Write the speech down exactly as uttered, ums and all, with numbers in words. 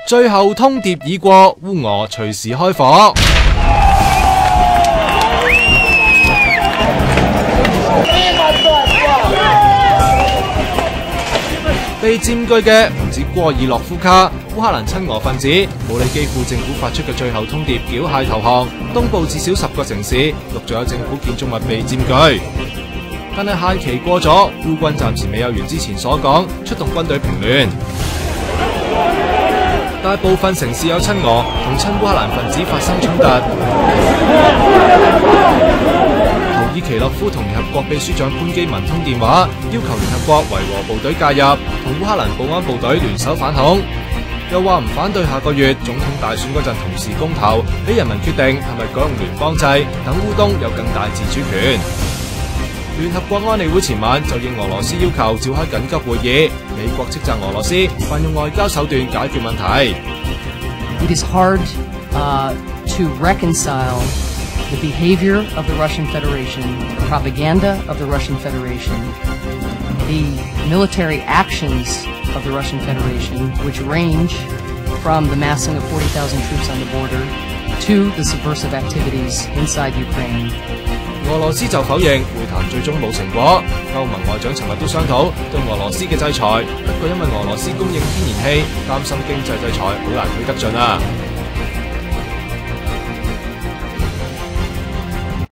最後通牒已過，烏俄隨時開火。被佔據嘅唔止戈爾諾夫卡，烏克蘭親俄分子冇理基輔政府發出嘅最後通牒，繳械投降。東部至少十個城市陸續有政府建築物被佔據，但係限期過咗，烏軍暫時未有如之前所講出動軍隊平亂。大部分城市有親俄同親烏克蘭分子發生衝突。土耳其諾夫同聯合國秘書長潘基文通電話，要求聯合國維和部隊介入，同烏克蘭保安部隊聯手反恐。又話唔反對下個月總統大選嗰陣同時公投，俾人民決定係咪改用聯邦制，等烏東有更大自主權。聯合國安理會前晚就應俄羅斯要求召開緊急會議，美國斥責俄羅斯泛用外交手段解決問題。 It is hard, uh, to reconcile the behavior of the Russian Federation, the propaganda of the Russian Federation, the military actions of the Russian Federation, which range from the massing of forty thousand troops on the border to the subversive activities inside Ukraine. 俄羅斯就否認會談最終冇成果。歐盟外長尋日都商討對俄羅斯嘅制裁，不過因為俄羅斯供應天然氣，擔心經濟制裁好難推得進啊。